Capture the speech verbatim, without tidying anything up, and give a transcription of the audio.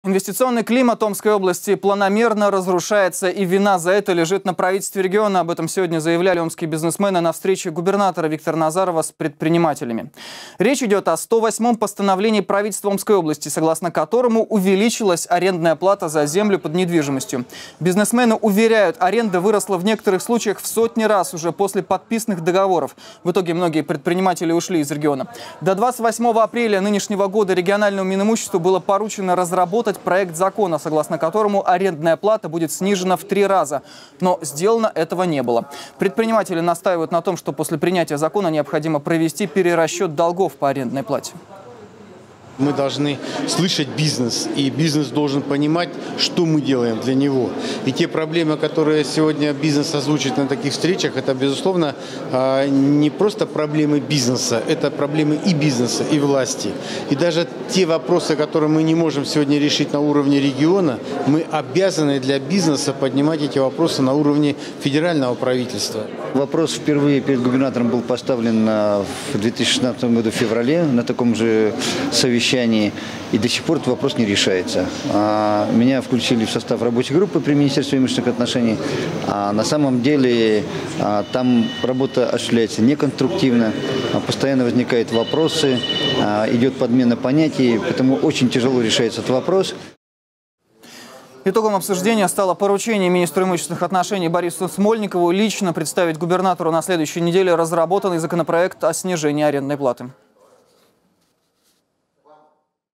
Инвестиционный климат Омской области планомерно разрушается, и вина за это лежит на правительстве региона. Об этом сегодня заявляли омские бизнесмены на встрече губернатора Виктора Назарова с предпринимателями. Речь идет о сто восьмом постановлении правительства Омской области, согласно которому увеличилась арендная плата за землю под недвижимостью. Бизнесмены уверяют, аренда выросла в некоторых случаях в сотни раз уже после подписанных договоров. В итоге многие предприниматели ушли из региона. До двадцать восьмого апреля нынешнего года региональному Минимуществу было поручено разработать проект закона, согласно которому арендная плата будет снижена в три раза. Но сделано этого не было. Предприниматели настаивают на том, что после принятия закона необходимо провести перерасчет долгов по арендной плате. Мы должны слышать бизнес, и бизнес должен понимать, что мы делаем для него. И те проблемы, которые сегодня бизнес озвучит на таких встречах, это, безусловно, не просто проблемы бизнеса, это проблемы и бизнеса, и власти. И даже те вопросы, которые мы не можем сегодня решить на уровне региона, мы обязаны для бизнеса поднимать эти вопросы на уровне федерального правительства. Вопрос впервые перед губернатором был поставлен в две тысячи шестнадцатом году в феврале на таком же совещании. И до сих пор этот вопрос не решается. Меня включили в состав рабочей группы при Министерстве имущественных отношений. А на самом деле там работа осуществляется неконструктивно, постоянно возникают вопросы, идет подмена понятий, поэтому очень тяжело решается этот вопрос. Итогом обсуждения стало поручение министру имущественных отношений Борису Смольникову лично представить губернатору на следующей неделе разработанный законопроект о снижении арендной платы.